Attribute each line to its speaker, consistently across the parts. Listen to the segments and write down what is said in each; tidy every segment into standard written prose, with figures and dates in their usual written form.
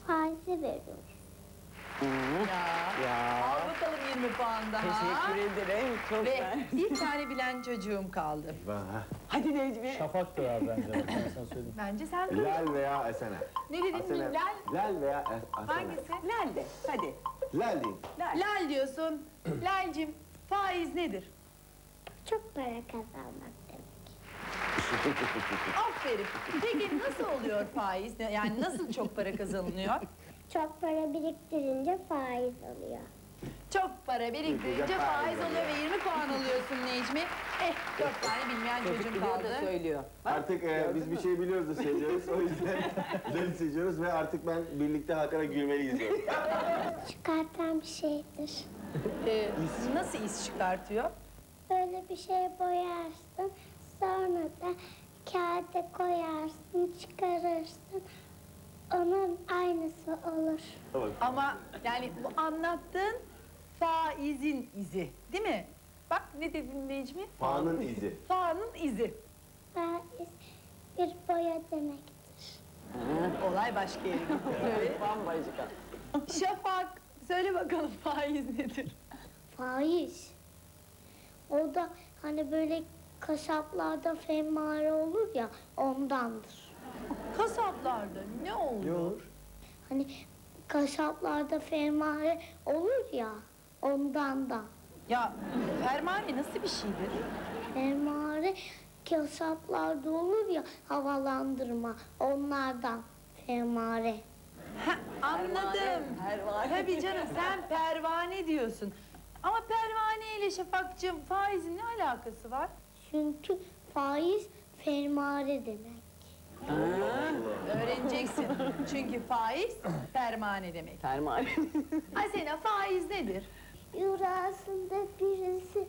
Speaker 1: faizi veriyoruz.
Speaker 2: Al bakalım 20 puan daha.
Speaker 3: Teşekkür ederim. Çok
Speaker 2: Ve
Speaker 3: güzel.
Speaker 2: bir tane bilen çocuğum kaldı.
Speaker 3: Hadi Necmi.
Speaker 4: Şafak da var bence. Ben sana söyleyeyim.
Speaker 2: Bence sen
Speaker 5: Lal veya Asena.
Speaker 2: Ne dedin?
Speaker 5: Asena.
Speaker 2: Lal.
Speaker 5: Lal veya Asena.
Speaker 2: Hangisi?
Speaker 3: Lal de. Hadi.
Speaker 5: Lal diyeyim.
Speaker 2: Lal diyorsun. Lalcim, faiz nedir?
Speaker 1: Çok para kazanmak demek.
Speaker 2: Aferin. Peki nasıl oluyor faiz? Yani nasıl çok para kazanılıyor?
Speaker 1: Çok para biriktirince faiz alıyor.
Speaker 2: Çok para biriktirince faiz oluyor ve 20 puan alıyorsun Necmi. 4 tane bilmeyen çocuğum
Speaker 3: Biliyor da
Speaker 2: kaldı.
Speaker 3: söylüyor. Bak,
Speaker 5: Artık biz bir şey biliyoruz da seçiyoruz. O yüzden Lal'i seçiyoruz ve artık ben birlikte Hakan'a gülmeliyiz diyorum.
Speaker 1: Çıkartan bir şeydir.
Speaker 2: Nasıl iz çıkartıyor?
Speaker 1: Böyle bir şey boyarsın, sonra da kağıda koyarsın, çıkarırsın. Onun aynısı olur.
Speaker 2: Ama yani bu anlattığın faizin izi, değil mi? Bak ne dedin Necmi?
Speaker 5: Fa'nın izi.
Speaker 2: Fa'nın izi.
Speaker 1: Faiz bir boya demektir.
Speaker 2: Olay başka yere gitti.
Speaker 3: bambaşka.
Speaker 2: Şafak, söyle bakalım faiz nedir?
Speaker 1: Faiz. O da hani böyle kasaplarda fermuar olur ya, ondandır.
Speaker 2: Kasaplarda ne olur?
Speaker 1: Hani kasaplarda fermuar olur ya, ondan da.
Speaker 2: Ya fermane nasıl bir şeydir?
Speaker 1: Fermuar kasaplarda olur ya, havalandırma, onlardan fermuar.
Speaker 2: Ha, anladım.
Speaker 3: Pervane.
Speaker 2: Tabii canım sen pervane diyorsun. Ama pervane ile Şafakcığım faizin ne alakası var?
Speaker 1: Çünkü faiz fermuar demek.
Speaker 2: Öğreneceksin. Çünkü faiz pervane demek.
Speaker 3: Fermane.
Speaker 2: Asena faiz nedir?
Speaker 1: Rüyasında birisi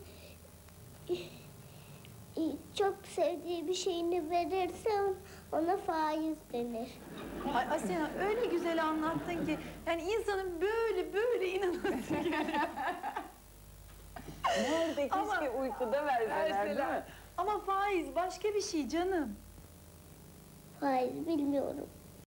Speaker 1: çok sevdiği bir şeyini verirse ona faiz denir.
Speaker 2: Ay Asena öyle güzel anlattın ki yani insanın böyle inanması geliyor.
Speaker 3: Nerede
Speaker 2: Ama-
Speaker 3: keşke uykuda verseler değil mi?
Speaker 2: Ama faiz başka bir şey canım.
Speaker 1: Faiz bilmiyorum.